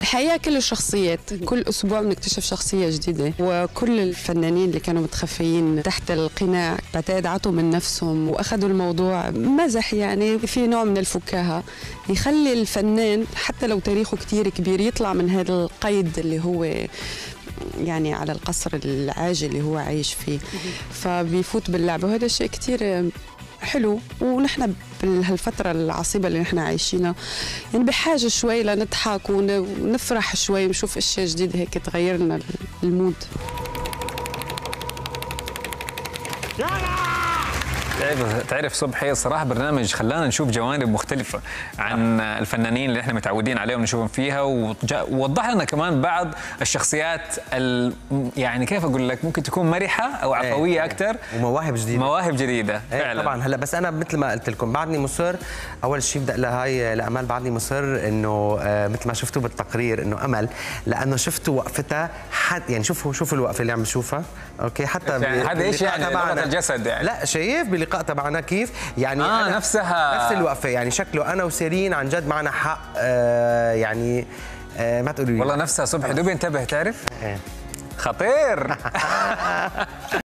الحقيقة كل الشخصيات، كل أسبوع بنكتشف شخصية جديدة، وكل الفنانين اللي كانوا متخفيين تحت القناع بعتقد عطوا من نفسهم وأخذوا الموضوع مزح، يعني في نوع من الفكاهة يخلي الفنان حتى لو تاريخه كتير كبير يطلع من هذا القيد اللي هو يعني على القصر العاجل اللي هو عايش فيه، فبيفوت باللعبة، وهذا الشيء كتير حلو. ونحن بهالفترة العصيبة اللي نحن عايشينها يعني بحاجة شوي لنضحك ونفرح شوي ونشوف اشياء جديدة هيك تغير لنا المود. تعرف صبحي، صراحة برنامج خلانا نشوف جوانب مختلفة عن الفنانين اللي احنا متعودين عليهم نشوفهم فيها، ووضح لنا كمان بعض الشخصيات يعني كيف اقول لك، ممكن تكون مرحة او عفوية اكثر، ومواهب جديدة، مواهب جديدة فعلا. طبعا. هلا بس انا مثل ما قلت لكم بعدني مصر، اول شيء بدأ لهاي لأمال، بعدني مصر انه مثل ما شفتوا بالتقرير انه امل، لانه شفتوا وقفتها يعني شوفوا الوقفة اللي عم بشوفها، اوكي، حتى يعني هذا ايش يعني لغة الجسد يعني. لا شايف باللقاء تبعنا كيف يعني نفسها نفس الوقفة، يعني شكله انا وسيرين عن جد معنا حق، يعني ما تقولوا لي والله نفسها صبحي دوبي انتبه، تعرف خطير.